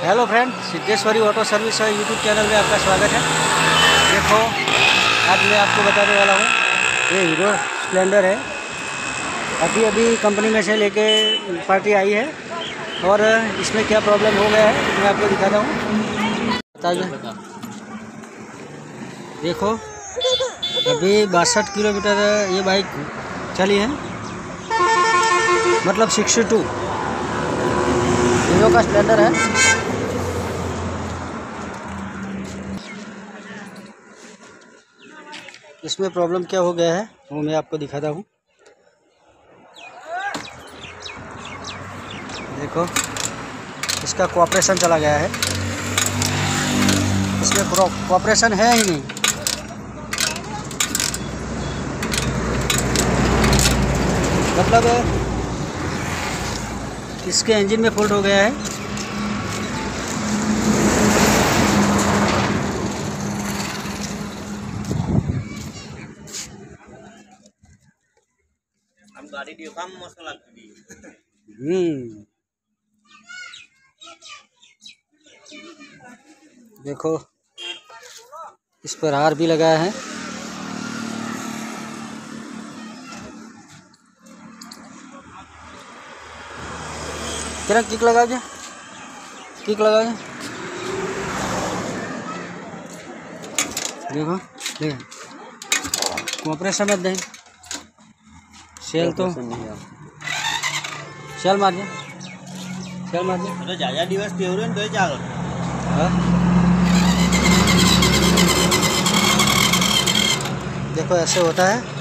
Hello friend, Siddheshwari auto service YouTube channel में आपका स्वागत है। देखो, आज मैं आपको बताने वाला हूँ, ये हीरो स्प्लेंडर है। अभी कंपनी में से लेके पार्टी आई है और इसमें क्या प्रॉब्लम हो गया है मैं आपको दिखाता हूँ। बताइए। देखो, अभी 62 किलोमीटर ये बाइक चली है, मतलब 62 हीरो का स्प्लेंडर है। इसमें प्रॉब्लम क्या हो गया है वो मैं आपको दिखाता हूँ। देखो, इसका कॉपरेशन चला गया है, इसमें कॉपरेशन है ही नहीं। मतलब इसके इंजन में फॉल्ट हो गया है। गाड़ी दी काम मस्त लगती देखो, इस पर हार भी लगाया है। किरण किक लगा जा, किक लगा जा। देखो, कॉपरेशन मत दे, सेल तो सेल मार जा, सेल मार जा। तो जाजा दिवस तेवरून तो चाल। हाँ, देखो ऐसे होता है।